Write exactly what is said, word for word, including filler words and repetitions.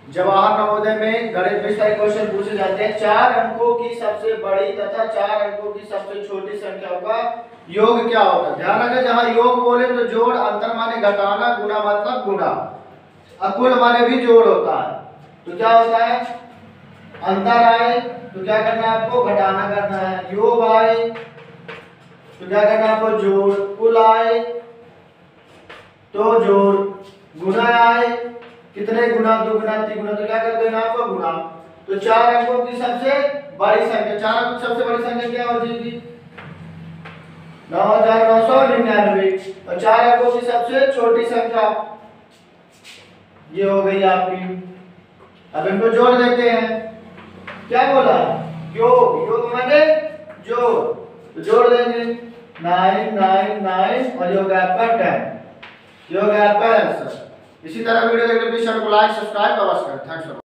जवाहर नवोदय में गणित विषय क्वेश्चन पूछे जाते हैं। चार अंकों की सबसे बड़ी तथा चार अंकों की सबसे छोटी संख्याओं का योग क्या होता है। ध्यान रखें, जहां योग बोले तो जोड़, अंतर माने घटाना, गुणा मतलब गुणा, अकुल माने भी जोड़ होता है। तो क्या होता है, अंतर आए तो क्या करना है आपको, घटाना करना है। योग आए तो क्या करना है आपको, जोड़। कुल आए तो जोड़। गुणा आए, कितने गुना, दुगुना, तिगुना, तो क्या कर देना आपको, गुणा। तो चार अंकों की सबसे बड़ी संख्या, चार अंकों की सबसे बड़ी संख्या क्या हो जाएगी, नौ हजार नौ सौ निन्यानवे। और चार अंकों की सबसे छोटी संख्या ये हो गई आपकी। अब इनको जोड़ देते हैं। क्या बोला, योग, योग माने जोड़, तो जोड़ देंगे। नाइन नाइन नाइन और योग आपका टेन, योग आपका आंसर। इसी तरह वीडियो देखने के लिए चैनल को लाइक, सब्सक्राइब और करें। थैंक्स।